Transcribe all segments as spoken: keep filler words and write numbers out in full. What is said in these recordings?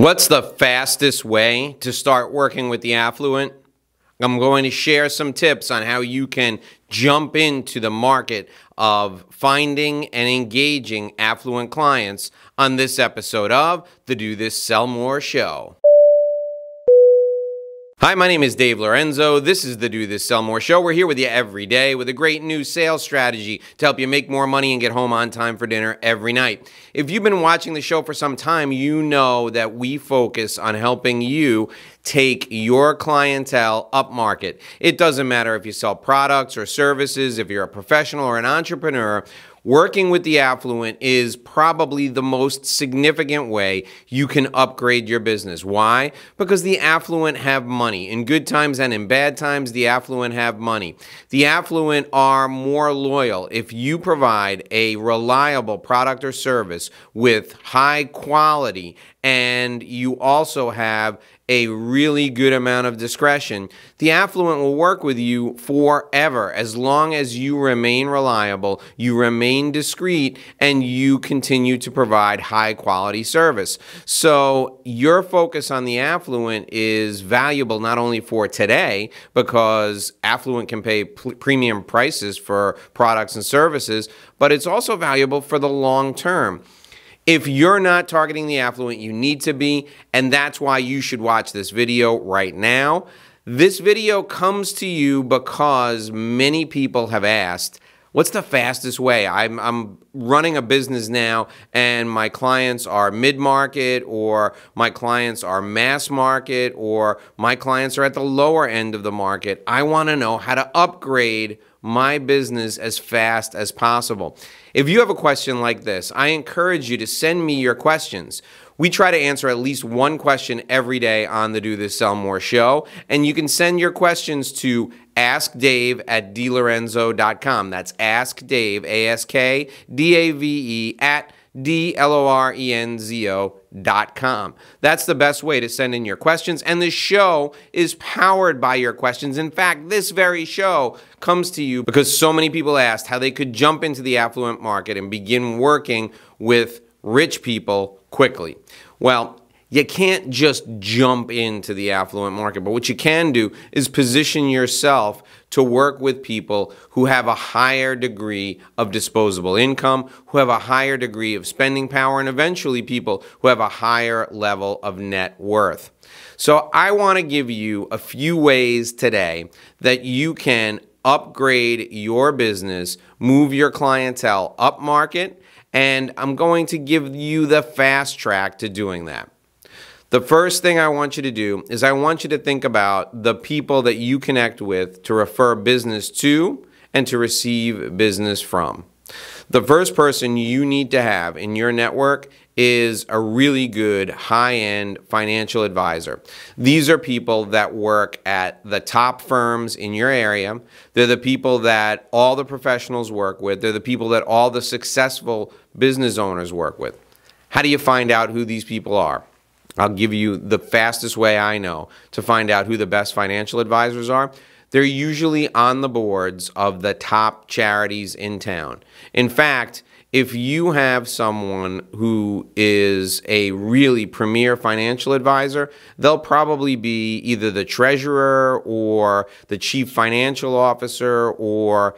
What's the fastest way to start working with the affluent? I'm going to share some tips on how you can jump into the market of finding and engaging affluent clients on this episode of the Do This Sell More Show. Hi, my name is Dave Lorenzo. This is the Do This Sell More Show. We're here with you every day with a great new sales strategy to help you make more money and get home on time for dinner every night. If you've been watching the show for some time, you know that we focus on helping you take your clientele up market. It doesn't matter if you sell products or services, if you're a professional or an entrepreneur. Working with the affluent is probably the most significant way you can upgrade your business. Why? Because the affluent have money. In good times and in bad times, the affluent have money. The affluent are more loyal. If you provide a reliable product or service with high quality and you also have a really good amount of discretion, the affluent will work with you forever as long as you remain reliable, you remain discreet, and you continue to provide high quality service. So your focus on the affluent is valuable not only for today, because affluent can pay premium prices for products and services, but it's also valuable for the long term. If you're not targeting the affluent, you need to be, and that's why you should watch this video right now. This video comes to you because many people have asked, what's the fastest way? I'm, I'm running a business now and my clients are mid-market, or my clients are mass market, or my clients are at the lower end of the market. I want to know how to upgrade my business as fast as possible. If you have a question like this, I encourage you to send me your questions. We try to answer at least one question every day on the Do This Sell More Show, and you can send your questions to ask dave at d lorenzo dot com. That's askdave, A S K D A V E, at D L O R E N Z O dot com. That's the best way to send in your questions, and the show is powered by your questions. In fact, this very show comes to you because so many people asked how they could jump into the affluent market and begin working with rich people quickly. Well, you can't just jump into the affluent market, but what you can do is position yourself to work with people who have a higher degree of disposable income, who have a higher degree of spending power, and eventually people who have a higher level of net worth. So I want to give you a few ways today that you can upgrade your business, move your clientele up market, and I'm going to give you the fast track to doing that. The first thing I want you to do is I want you to think about the people that you connect with to refer business to and to receive business from. The first person you need to have in your network is a really good high-end financial advisor. These are people that work at the top firms in your area. They're the people that all the professionals work with. They're the people that all the successful business owners work with. How do you find out who these people are? I'll give you the fastest way I know to find out who the best financial advisors are. They're usually on the boards of the top charities in town. In fact, if you have someone who is a really premier financial advisor, they'll probably be either the treasurer or the chief financial officer or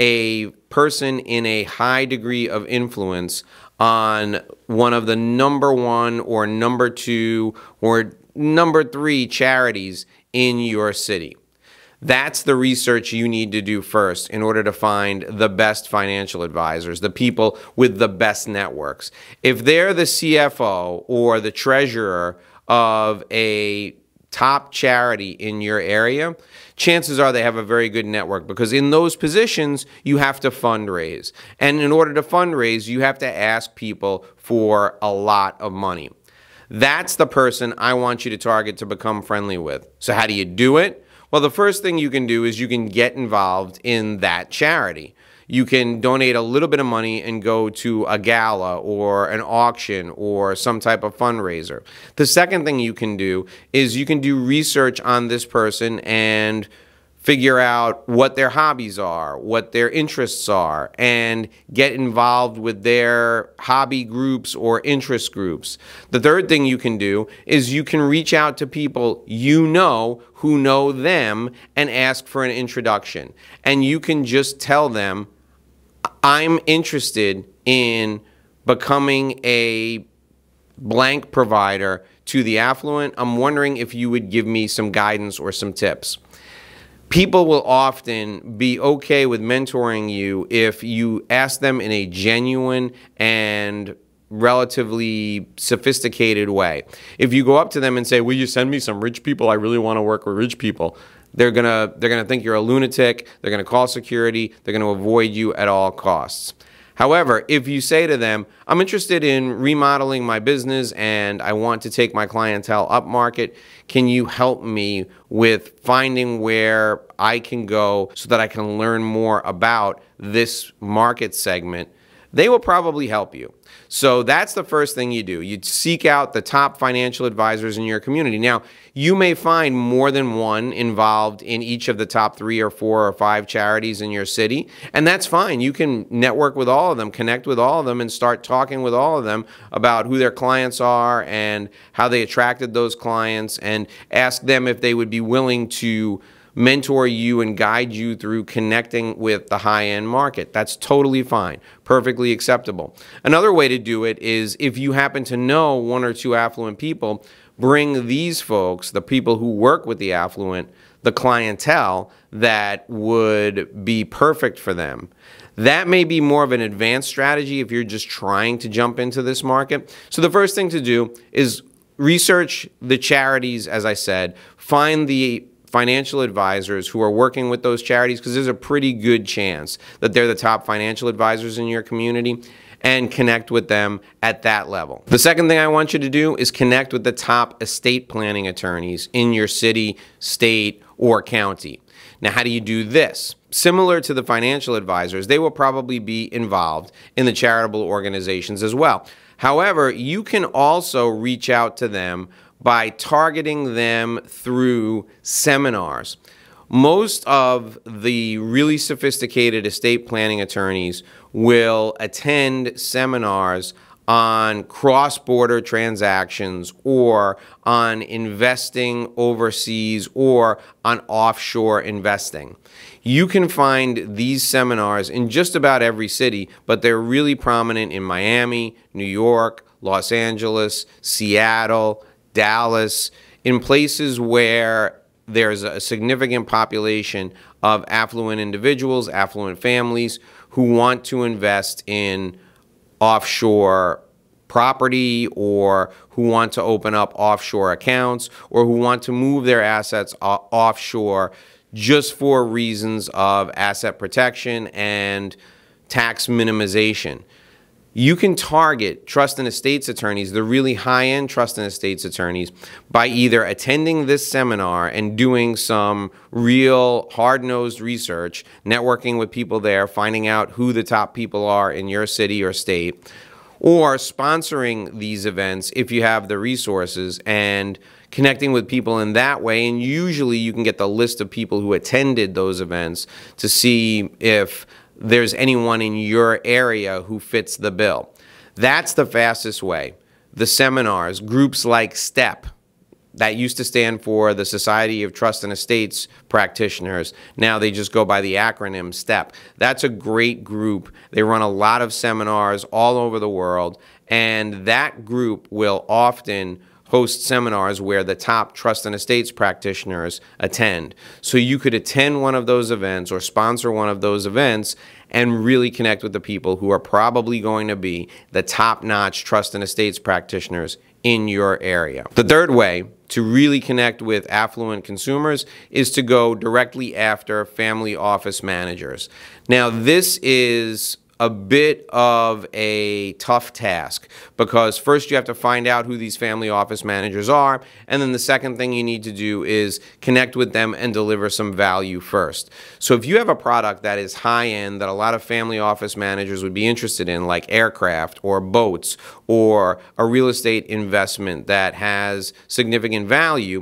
a person in a high degree of influence on one of the number one or number two or number three charities in your city. That's the research you need to do first in order to find the best financial advisors, the people with the best networks. If they're the C F O or the treasurer of a top charity in your area, chances are they have a very good network, because in those positions, you have to fundraise. And in order to fundraise, you have to ask people for a lot of money. That's the person I want you to target to become friendly with. So how do you do it? Well, the first thing you can do is you can get involved in that charity. You can donate a little bit of money and go to a gala or an auction or some type of fundraiser. The second thing you can do is you can do research on this person and figure out what their hobbies are, what their interests are, and get involved with their hobby groups or interest groups. The third thing you can do is you can reach out to people you know who know them and ask for an introduction. And you can just tell them, I'm interested in becoming a blank provider to the affluent. I'm wondering if you would give me some guidance or some tips. People will often be okay with mentoring you if you ask them in a genuine and relatively sophisticated way. If you go up to them and say, will you send me some rich people? I really want to work with rich people. They're gonna, they're gonna think you're a lunatic. They're gonna call security. They're gonna avoid you at all costs. However, if you say to them, I'm interested in remodeling my business and I want to take my clientele up market, can you help me with finding where I can go so that I can learn more about this market segment? They will probably help you. So that's the first thing you do. You seek out the top financial advisors in your community. Now, you may find more than one involved in each of the top three or four or five charities in your city, and that's fine. You can network with all of them, connect with all of them, and start talking with all of them about who their clients are and how they attracted those clients, and ask them if they would be willing to mentor you and guide you through connecting with the high-end market. That's totally fine, perfectly acceptable. Another way to do it is if you happen to know one or two affluent people, bring these folks, the people who work with the affluent, the clientele that would be perfect for them. That may be more of an advanced strategy if you're just trying to jump into this market. So the first thing to do is research the charities, as I said, find the financial advisors who are working with those charities, because there's a pretty good chance that they're the top financial advisors in your community, and connect with them at that level. The second thing I want you to do is connect with the top estate planning attorneys in your city, state, or county. Now, how do you do this? Similar to the financial advisors, they will probably be involved in the charitable organizations as well. However, you can also reach out to them by targeting them through seminars. Most of the really sophisticated estate planning attorneys will attend seminars on cross-border transactions or on investing overseas or on offshore investing. You can find these seminars in just about every city, but they're really prominent in Miami, New York, Los Angeles, Seattle, Dallas, in places where there's a significant population of affluent individuals, affluent families who want to invest in offshore property, or who want to open up offshore accounts, or who want to move their assets offshore just for reasons of asset protection and tax minimization. You can target trust and estates attorneys, the really high-end trust and estates attorneys, by either attending this seminar and doing some real hard-nosed research, networking with people there, finding out who the top people are in your city or state, or sponsoring these events if you have the resources and connecting with people in that way. And usually you can get the list of people who attended those events to see if there's anyone in your area who fits the bill. That's the fastest way. The seminars, groups like STEP, that used to stand for the Society of Trust and Estates Practitioners. Now they just go by the acronym STEP. That's a great group. They run a lot of seminars all over the world, and that group will often host seminars where the top trust and estates practitioners attend. So you could attend one of those events or sponsor one of those events and really connect with the people who are probably going to be the top-notch trust and estates practitioners in your area. The third way to really connect with affluent consumers is to go directly after family office managers. Now, this is a bit of a tough task, because first you have to find out who these family office managers are, and then the second thing you need to do is connect with them and deliver some value first. So if you have a product that is high-end that a lot of family office managers would be interested in, like aircraft or boats, or a real estate investment that has significant value,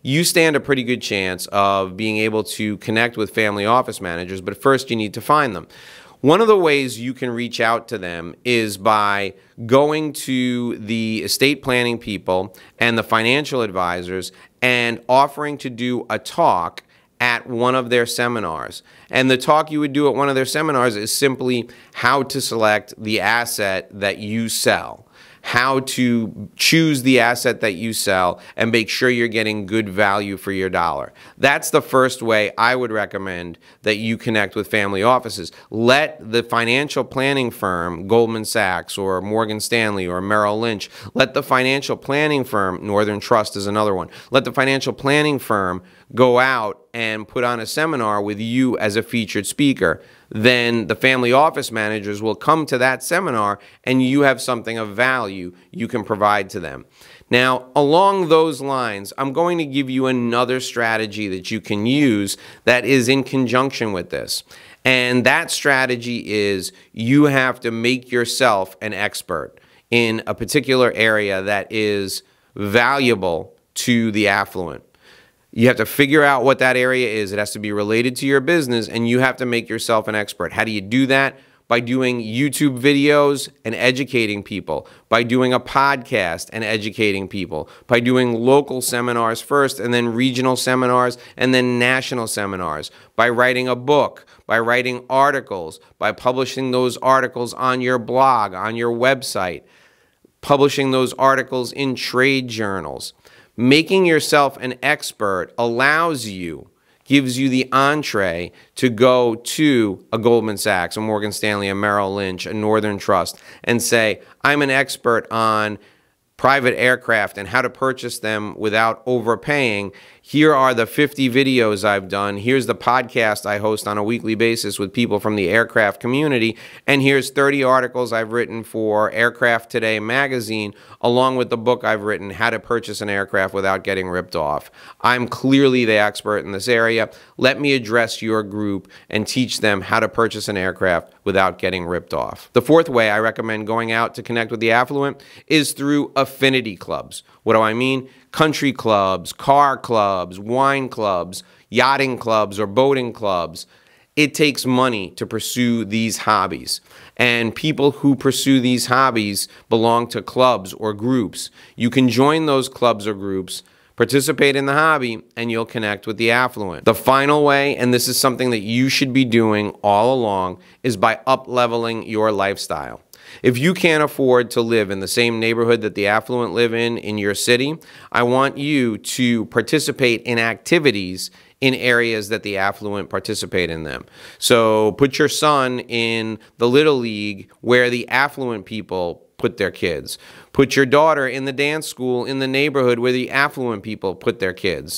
you stand a pretty good chance of being able to connect with family office managers, but first you need to find them. One of the ways you can reach out to them is by going to the estate planning people and the financial advisors and offering to do a talk at one of their seminars. And the talk you would do at one of their seminars is simply how to select the asset that you sell, how to choose the asset that you sell and make sure you're getting good value for your dollar. That's the first way I would recommend that you connect with family offices. Let the financial planning firm, Goldman Sachs or Morgan Stanley or Merrill Lynch, let the financial planning firm, Northern Trust is another one, let the financial planning firm go out and put on a seminar with you as a featured speaker. Then the family office managers will come to that seminar and you have something of value you can provide to them. Now, along those lines, I'm going to give you another strategy that you can use that is in conjunction with this. And that strategy is you have to make yourself an expert in a particular area that is valuable to the affluent. You have to figure out what that area is. It has to be related to your business, and you have to make yourself an expert. How do you do that? By doing YouTube videos and educating people, by doing a podcast and educating people, by doing local seminars first and then regional seminars and then national seminars, by writing a book, by writing articles, by publishing those articles on your blog, on your website, publishing those articles in trade journals. Making yourself an expert allows you, gives you the entree to go to a Goldman Sachs, a Morgan Stanley, a Merrill Lynch, a Northern Trust, and say, I'm an expert on private aircraft and how to purchase them without overpaying. Here are the fifty videos I've done. Here's the podcast I host on a weekly basis with people from the aircraft community. And here's thirty articles I've written for Aircraft Today magazine, along with the book I've written, How to Purchase an Aircraft Without Getting Ripped Off. I'm clearly the expert in this area. Let me address your group and teach them how to purchase an aircraft without getting ripped off. The fourth way I recommend going out to connect with the affluent is through affinity clubs. What do I mean? Country clubs, car clubs, wine clubs, yachting clubs, or boating clubs. It takes money to pursue these hobbies. And people who pursue these hobbies belong to clubs or groups. You can join those clubs or groups, participate in the hobby, and you'll connect with the affluent. The final way, and this is something that you should be doing all along, is by up-leveling your lifestyle. If you can't afford to live in the same neighborhood that the affluent live in in your city, I want you to participate in activities in areas that the affluent participate in them. So put your son in the Little League where the affluent people put their kids. Put your daughter in the dance school in the neighborhood where the affluent people put their kids.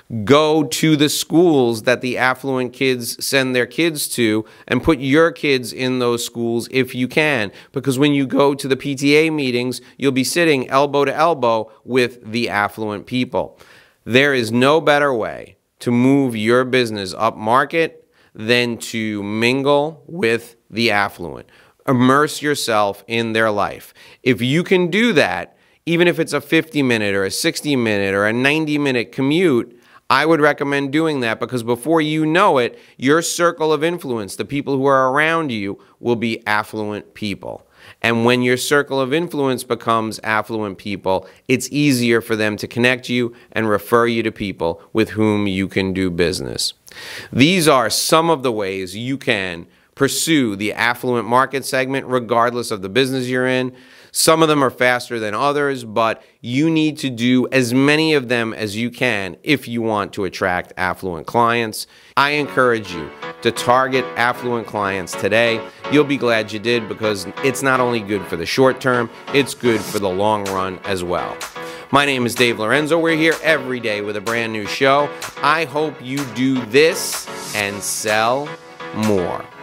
Go to the schools that the affluent kids send their kids to and put your kids in those schools if you can. Because when you go to the P T A meetings, you'll be sitting elbow to elbow with the affluent people. There is no better way to move your business up market than to mingle with the affluent. Immerse yourself in their life. If you can do that, even if it's a fifty minute or a sixty minute or a ninety minute commute, I would recommend doing that, because before you know it, your circle of influence, the people who are around you, will be affluent people. And when your circle of influence becomes affluent people, it's easier for them to connect you and refer you to people with whom you can do business. These are some of the ways you can pursue the affluent market segment regardless of the business you're in. Some of them are faster than others, but you need to do as many of them as you can if you want to attract affluent clients. I encourage you to target affluent clients today. You'll be glad you did, because it's not only good for the short term, it's good for the long run as well. My name is Dave Lorenzo. We're here every day with a brand new show. I hope you do this and sell more.